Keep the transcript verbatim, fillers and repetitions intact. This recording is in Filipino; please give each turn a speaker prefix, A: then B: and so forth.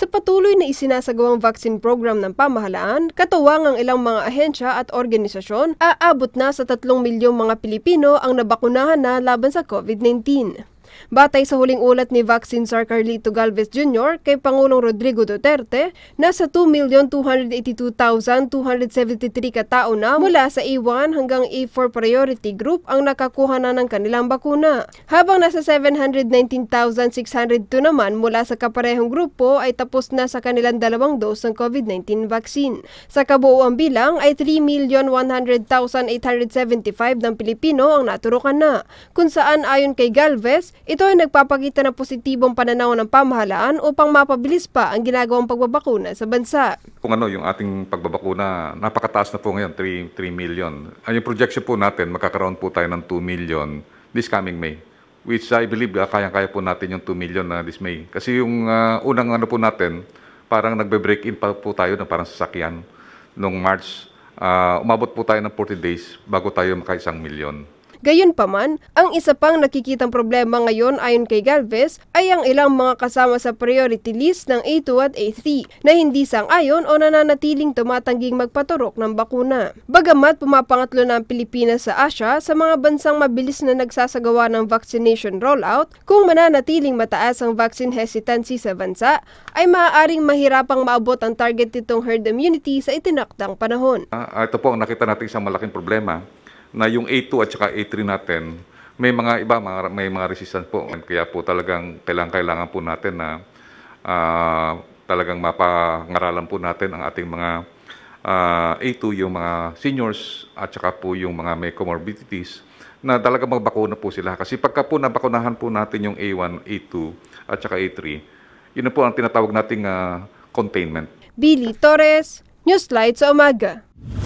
A: Sa patuloy na isinasagawang vaccine program ng pamahalaan, katuwang ang ilang mga ahensya at organisasyon, aabot na sa tatlong milyong mga Pilipino ang nabakunahan na laban sa COVID nineteen. Batay sa huling ulat ni Vaccine Czar Carlito Galvez Junior kay Pangulong Rodrigo Duterte, nasa two million two hundred eighty-two thousand two hundred seventy-three katao na mula sa A one hanggang A four priority group ang nakakuha na ng kanilang bakuna. Habang nasa seven hundred nineteen thousand six hundred two naman mula sa kaparehong grupo ay tapos na sa kanilang dalawang dose ng COVID nineteen vaccine. Sa kabuuang bilang ay three million one hundred thousand eight hundred seventy-five ng Pilipino ang naturukan na, kung saan ayon kay Galvez, ito ay nagpapakita ng positibong pananaw ng pamahalaan upang mapabilis pa ang ginagawang pagbabakuna sa bansa.
B: Kung ano yung ating pagbabakuna, napakataas na po ngayon, three million. Ang yung projection po natin, magkakaroon po tayo ng two million this coming May. Which I believe, uh, kayang-kaya po natin yung two million na uh, this May. Kasi yung uh, unang ano po natin, parang nagbe-break in pa po tayo na parang sasakyan. Noong March, uh, umabot po tayo ng forty days bago tayo maka-isang milyon.
A: Gayunpaman, ang isa pang nakikitang problema ngayon ayon kay Galvez ay ang ilang mga kasama sa priority list ng A two at A three na hindi sang-ayon o nananatiling tumatangging magpaturok ng bakuna. Bagamat pumapangatlo na ang Pilipinas sa Asia sa mga bansang mabilis na nagsasagawa ng vaccination rollout, kung mananatiling mataas ang vaccine hesitancy sa bansa, ay maaaring mahirapang maabot ang target nitong herd immunity sa itinakdang panahon.
B: Uh, ito po ang nakita natin isang malaking problema, na yung A two at saka A three natin, may mga iba, mga, may mga resistance po. Kaya po talagang kailangan-kailangan po natin na uh, talagang mapangaralan po natin ang ating mga uh, A two, yung mga seniors at saka po yung mga may comorbidities, na talagang magbakuna po sila. Kasi pagka po nabakunahan po natin yung A one, A two at saka A three, yun na po ang tinatawag nating uh, containment.
A: Billy Torres, Newslight sa Umaga.